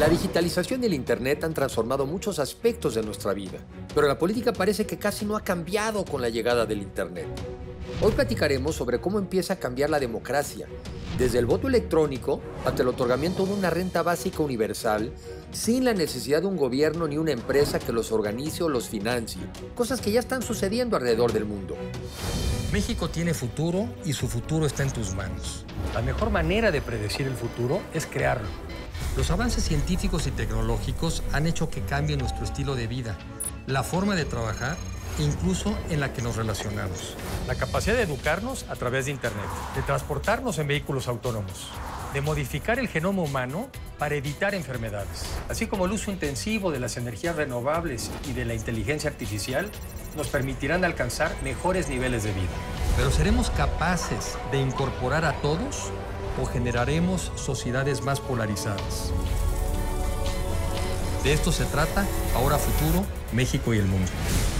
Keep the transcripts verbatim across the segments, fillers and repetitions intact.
La digitalización y el Internet han transformado muchos aspectos de nuestra vida, pero la política parece que casi no ha cambiado con la llegada del Internet. Hoy platicaremos sobre cómo empieza a cambiar la democracia, desde el voto electrónico hasta el otorgamiento de una renta básica universal, sin la necesidad de un gobierno ni una empresa que los organice o los financie, cosas que ya están sucediendo alrededor del mundo. México tiene futuro y su futuro está en tus manos. La mejor manera de predecir el futuro es crearlo. Los avances científicos y tecnológicos han hecho que cambie nuestro estilo de vida, la forma de trabajar e incluso en la que nos relacionamos. La capacidad de educarnos a través de Internet, de transportarnos en vehículos autónomos, de modificar el genoma humano para evitar enfermedades, así como el uso intensivo de las energías renovables y de la inteligencia artificial nos permitirán alcanzar mejores niveles de vida. Pero ¿seremos capaces de incorporar a todos o generaremos sociedades más polarizadas? De esto se trata Ahora Futuro, México y el mundo.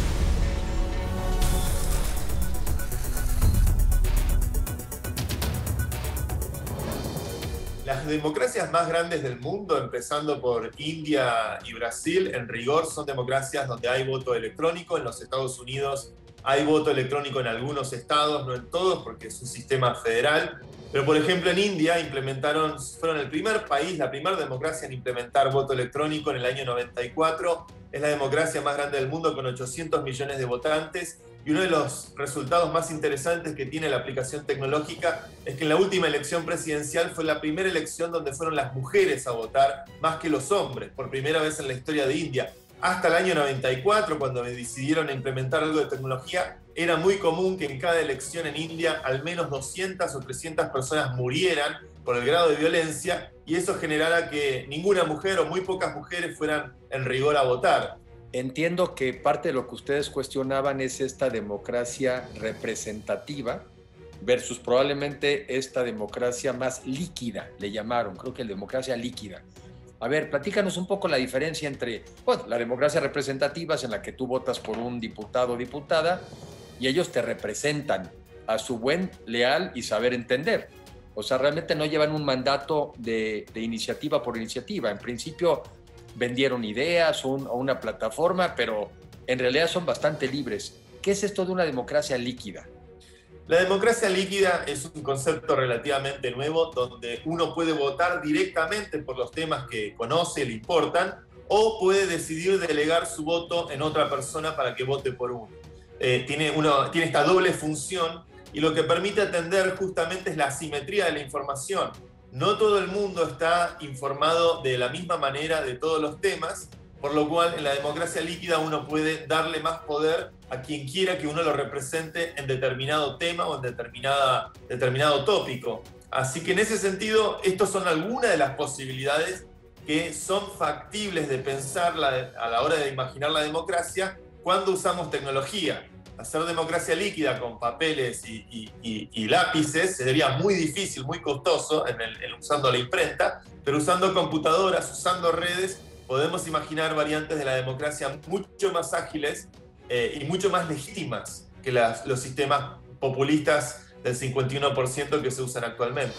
Las democracias más grandes del mundo, empezando por India y Brasil, en rigor son democracias donde hay voto electrónico. En los Estados Unidos hay voto electrónico en algunos estados, no en todos, porque es un sistema federal. Pero, por ejemplo, en India implementaron, fueron el primer país, la primera democracia en implementar voto electrónico en el año noventa y cuatro. Es la democracia más grande del mundo con ochocientos millones de votantes. Y uno de los resultados más interesantes que tiene la aplicación tecnológica es que en la última elección presidencial fue la primera elección donde fueron las mujeres a votar más que los hombres, por primera vez en la historia de India. Hasta el año noventa y cuatro, cuando decidieron implementar algo de tecnología, era muy común que en cada elección en India al menos doscientas o trescientas personas murieran por el grado de violencia, y eso generara que ninguna mujer o muy pocas mujeres fueran en rigor a votar. Entiendo que parte de lo que ustedes cuestionaban es esta democracia representativa versus probablemente esta democracia más líquida, le llamaron, creo que la democracia líquida. A ver, platícanos un poco la diferencia entre, bueno, la democracia representativa es en la que tú votas por un diputado o diputada y ellos te representan a su buen, leal y saber entender. O sea, realmente no llevan un mandato de, de iniciativa por iniciativa. En principio vendieron ideas o, un, o una plataforma, pero en realidad son bastante libres. ¿Qué es esto de una democracia líquida? La democracia líquida es un concepto relativamente nuevo donde uno puede votar directamente por los temas que conoce, le importan, o puede decidir delegar su voto en otra persona para que vote por uno. Eh, tiene, uno tiene esta doble función y lo que permite atender justamente es la asimetría de la información. No todo el mundo está informado de la misma manera de todos los temas, por lo cual en la democracia líquida uno puede darle más poder a quien quiera que uno lo represente en determinado tema o en determinada, determinado tópico. Así que en ese sentido, estas son algunas de las posibilidades que son factibles de pensar la, a la hora de imaginar la democracia cuando usamos tecnología. Hacer democracia líquida con papeles y, y, y, y lápices sería muy difícil, muy costoso en el, en usando la imprenta, pero usando computadoras, usando redes, podemos imaginar variantes de la democracia mucho más ágiles eh, y mucho más legítimas que las, los sistemas populistas del cincuenta y uno por ciento que se usan actualmente.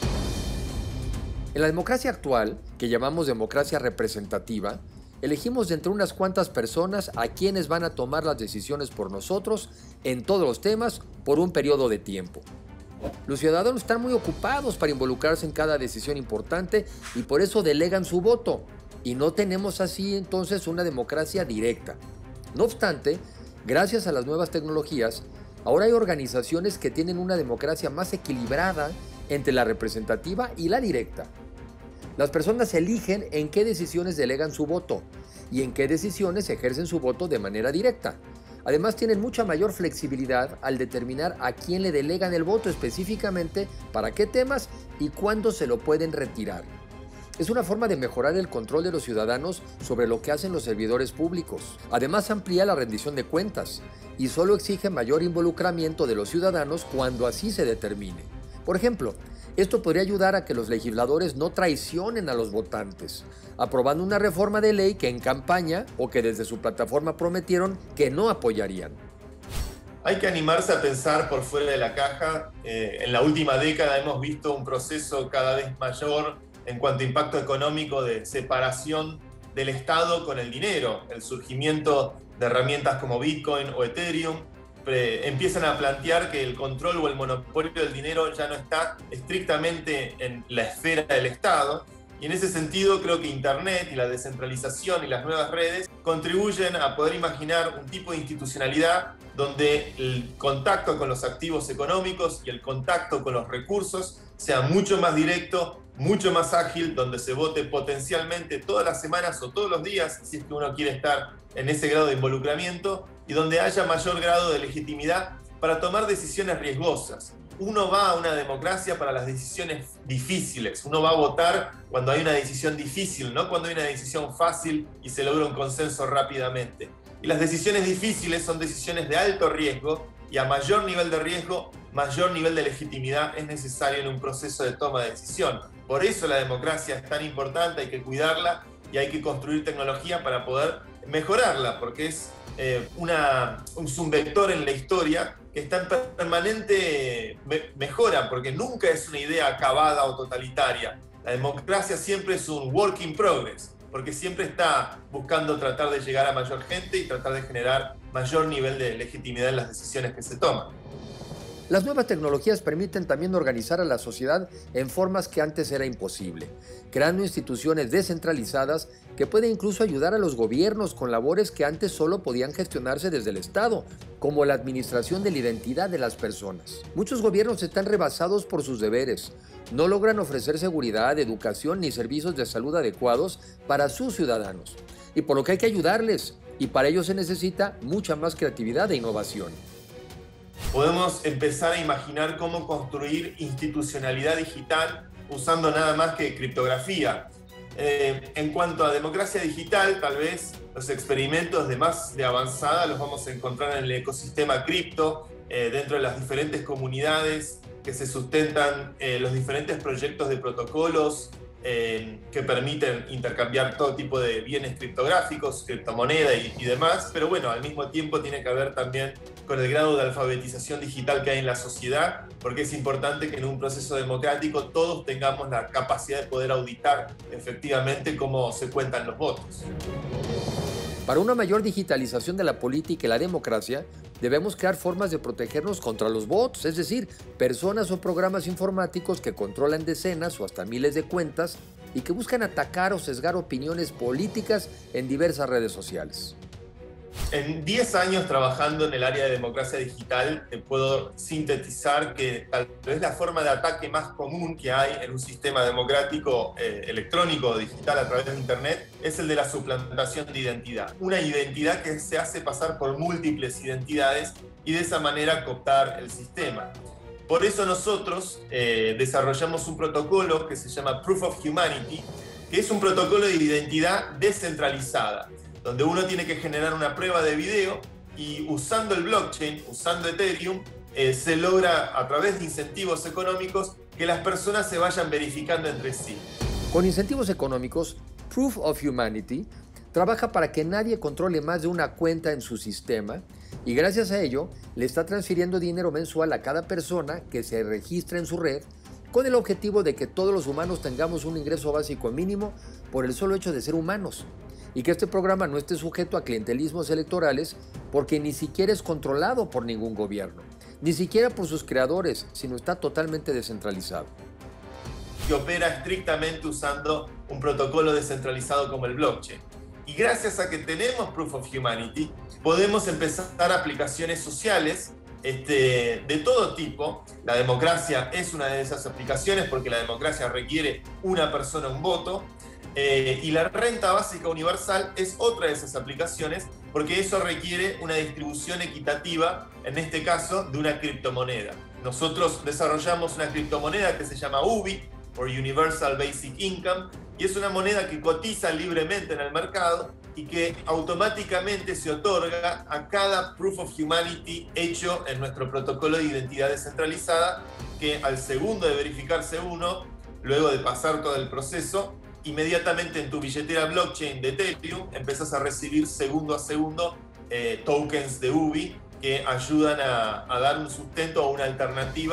En la democracia actual, que llamamos democracia representativa, elegimos de entre unas cuantas personas a quienes van a tomar las decisiones por nosotros en todos los temas por un periodo de tiempo. Los ciudadanos están muy ocupados para involucrarse en cada decisión importante y por eso delegan su voto. Y no tenemos así entonces una democracia directa. No obstante, gracias a las nuevas tecnologías, ahora hay organizaciones que tienen una democracia más equilibrada entre la representativa y la directa. Las personas eligen en qué decisiones delegan su voto y en qué decisiones ejercen su voto de manera directa. Además, tienen mucha mayor flexibilidad al determinar a quién le delegan el voto específicamente, para qué temas y cuándo se lo pueden retirar. Es una forma de mejorar el control de los ciudadanos sobre lo que hacen los servidores públicos. Además, amplía la rendición de cuentas y solo exige mayor involucramiento de los ciudadanos cuando así se determine. Por ejemplo, esto podría ayudar a que los legisladores no traicionen a los votantes, aprobando una reforma de ley que en campaña o que desde su plataforma prometieron que no apoyarían. Hay que animarse a pensar por fuera de la caja. Eh, en la última década hemos visto un proceso cada vez mayor en cuanto a impacto económico de separación del Estado con el dinero. El surgimiento de herramientas como Bitcoin o Ethereum pre- empiezan a plantear que el control o el monopolio del dinero ya no está estrictamente en la esfera del Estado. Y en ese sentido creo que Internet y la descentralización y las nuevas redes contribuyen a poder imaginar un tipo de institucionalidad donde el contacto con los activos económicos y el contacto con los recursos sea mucho más directo, mucho más ágil, donde se vote potencialmente todas las semanas o todos los días, si es que uno quiere estar en ese grado de involucramiento, y donde haya mayor grado de legitimidad para tomar decisiones riesgosas. Uno va a una democracia para las decisiones difíciles, uno va a votar cuando hay una decisión difícil, no cuando hay una decisión fácil y se logra un consenso rápidamente. Y las decisiones difíciles son decisiones de alto riesgo, y a mayor nivel de riesgo, mayor nivel de legitimidad es necesario en un proceso de toma de decisión. Por eso la democracia es tan importante, hay que cuidarla y hay que construir tecnología para poder mejorarla, porque es eh, una, un, un vector en la historia que está en permanente me mejora, porque nunca es una idea acabada o totalitaria. La democracia siempre es un work in progress, porque siempre está buscando tratar de llegar a mayor gente y tratar de generar mayor nivel de legitimidad en las decisiones que se toman. Las nuevas tecnologías permiten también organizar a la sociedad en formas que antes era imposible, creando instituciones descentralizadas que pueden incluso ayudar a los gobiernos con labores que antes solo podían gestionarse desde el Estado, como la administración de la identidad de las personas. Muchos gobiernos están rebasados por sus deberes, no logran ofrecer seguridad, educación ni servicios de salud adecuados para sus ciudadanos, y por lo que hay que ayudarles, y para ello se necesita mucha más creatividad e innovación. Podemos empezar a imaginar cómo construir institucionalidad digital usando nada más que criptografía. Eh, en cuanto a democracia digital, tal vez los experimentos de más de avanzada los vamos a encontrar en el ecosistema cripto, eh, dentro de las diferentes comunidades que se sustentan, eh, los diferentes proyectos de protocolos eh, que permiten intercambiar todo tipo de bienes criptográficos, criptomoneda y, y demás. Pero bueno, al mismo tiempo tiene que ver también con el grado de alfabetización digital que hay en la sociedad, porque es importante que en un proceso democrático todos tengamos la capacidad de poder auditar efectivamente cómo se cuentan los votos. Para una mayor digitalización de la política y la democracia, debemos crear formas de protegernos contra los bots, es decir, personas o programas informáticos que controlan decenas o hasta miles de cuentas y que buscan atacar o sesgar opiniones políticas en diversas redes sociales. En diez años trabajando en el área de democracia digital, te puedo sintetizar que tal vez la forma de ataque más común que hay en un sistema democrático eh, electrónico o digital a través de Internet es el de la suplantación de identidad. Una identidad que se hace pasar por múltiples identidades y de esa manera cooptar el sistema. Por eso nosotros eh, desarrollamos un protocolo que se llama Proof of Humanity, que es un protocolo de identidad descentralizada, donde uno tiene que generar una prueba de video y usando el blockchain, usando Ethereum, eh, se logra a través de incentivos económicos que las personas se vayan verificando entre sí. Con incentivos económicos, Proof of Humanity trabaja para que nadie controle más de una cuenta en su sistema y gracias a ello le está transfiriendo dinero mensual a cada persona que se registra en su red con el objetivo de que todos los humanos tengamos un ingreso básico mínimo por el solo hecho de ser humanos. Y que este programa no esté sujeto a clientelismos electorales porque ni siquiera es controlado por ningún gobierno, ni siquiera por sus creadores, sino está totalmente descentralizado. Que opera estrictamente usando un protocolo descentralizado como el blockchain. Y gracias a que tenemos Proof of Humanity, podemos empezar aplicaciones sociales este, de todo tipo. La democracia es una de esas aplicaciones porque la democracia requiere una persona, un voto. Eh, y la renta básica universal es otra de esas aplicaciones porque eso requiere una distribución equitativa, en este caso de una criptomoneda. Nosotros desarrollamos una criptomoneda que se llama U B I, o Universal Basic Income, y es una moneda que cotiza libremente en el mercado y que automáticamente se otorga a cada Proof of Humanity hecho en nuestro protocolo de identidad descentralizada, que al segundo de verificarse uno, luego de pasar todo el proceso, inmediatamente en tu billetera blockchain de Ethereum empezás a recibir segundo a segundo eh, tokens de U B I que ayudan a, a dar un sustento o una alternativa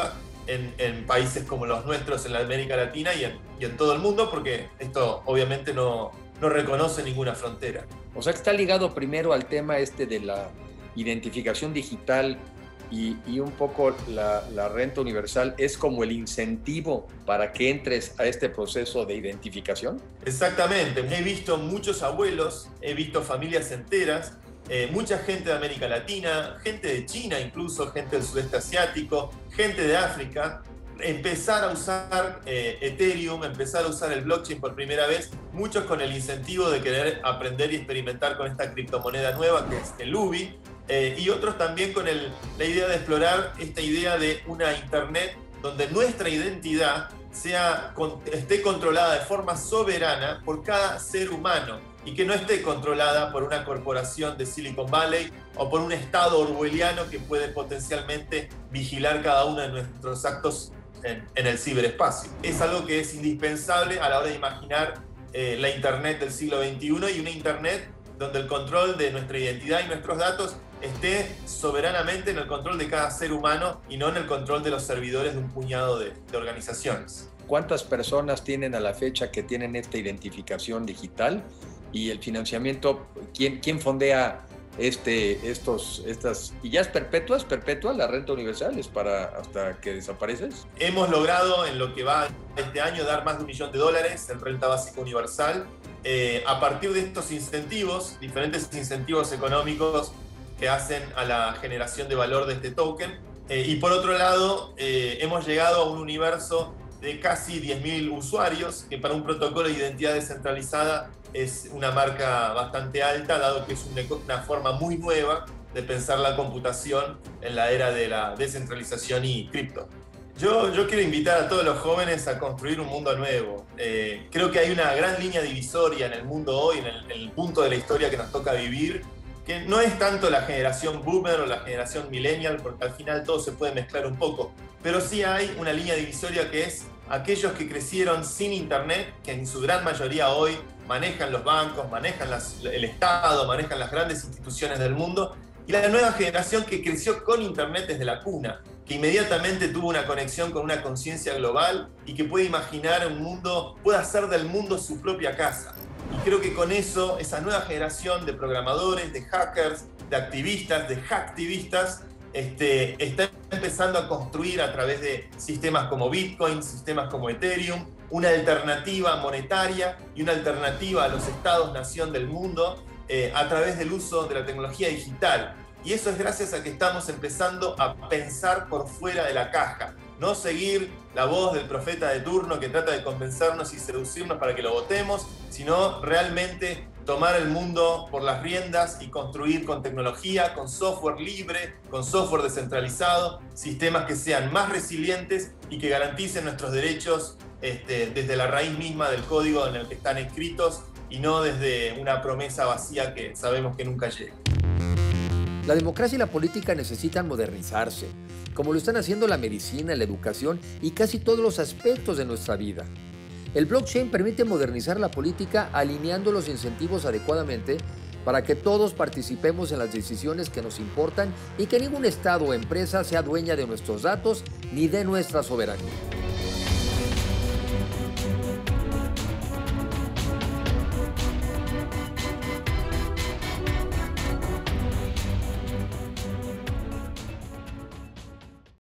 en, en países como los nuestros en la América Latina y en, y en todo el mundo, porque esto obviamente no, no reconoce ninguna frontera. O sea que está ligado primero al tema este de la identificación digital y, y un poco la, la renta universal es como el incentivo para que entres a este proceso de identificación. Exactamente. He visto muchos abuelos, he visto familias enteras, eh, mucha gente de América Latina, gente de China incluso, gente del sudeste asiático, gente de África, empezar a usar eh, Ethereum, empezar a usar el blockchain por primera vez, muchos con el incentivo de querer aprender y experimentar con esta criptomoneda nueva que es el Ubi, eh, y otros también con el, la idea de explorar esta idea de una internet donde nuestra identidad sea, esté controlada de forma soberana por cada ser humano y que no esté controlada por una corporación de Silicon Valley o por un estado orwelliano que puede potencialmente vigilar cada uno de nuestros actos En, en el ciberespacio. Es algo que es indispensable a la hora de imaginar eh, la Internet del siglo veintiuno y una Internet donde el control de nuestra identidad y nuestros datos esté soberanamente en el control de cada ser humano y no en el control de los servidores de un puñado de, de organizaciones. ¿Cuántas personas tienen a la fecha que tienen esta identificación digital? Y el financiamiento, ¿quién, quién fondea Este, estos, estas, y ya es perpetua, es perpetua la renta universal, es para hasta que desapareces? Hemos logrado en lo que va este año dar más de un millón de dólares en renta básica universal, eh, a partir de estos incentivos, diferentes incentivos económicos que hacen a la generación de valor de este token, eh, y por otro lado eh, hemos llegado a un universo de casi diez mil usuarios, que para un protocolo de identidad descentralizada es una marca bastante alta, dado que es una forma muy nueva de pensar la computación en la era de la descentralización y cripto. Yo, yo quiero invitar a todos los jóvenes a construir un mundo nuevo. Eh, creo que hay una gran línea divisoria en el mundo hoy, en el, en el punto de la historia que nos toca vivir, que no es tanto la generación boomer o la generación millennial, porque al final todo se puede mezclar un poco, pero sí hay una línea divisoria que es aquellos que crecieron sin Internet, que en su gran mayoría hoy manejan los bancos, manejan las, el Estado, manejan las grandes instituciones del mundo, y la nueva generación que creció con Internet desde la cuna, que inmediatamente tuvo una conexión con una conciencia global y que puede imaginar un mundo, puede hacer del mundo su propia casa. Y creo que con eso, esa nueva generación de programadores, de hackers, de activistas, de hacktivistas, este, está empezando a construir a través de sistemas como Bitcoin, sistemas como Ethereum, una alternativa monetaria y una alternativa a los estados-nación del mundo eh, a través del uso de la tecnología digital. Y eso es gracias a que estamos empezando a pensar por fuera de la caja. No seguir la voz del profeta de turno que trata de convencernos y seducirnos para que lo votemos, sino realmente tomar el mundo por las riendas y construir con tecnología, con software libre, con software descentralizado, sistemas que sean más resilientes y que garanticen nuestros derechos este, desde la raíz misma del código en el que están escritos y no desde una promesa vacía que sabemos que nunca llega. La democracia y la política necesitan modernizarse, como lo están haciendo la medicina, la educación y casi todos los aspectos de nuestra vida. El blockchain permite modernizar la política alineando los incentivos adecuadamente para que todos participemos en las decisiones que nos importan y que ningún estado o empresa sea dueña de nuestros datos ni de nuestra soberanía.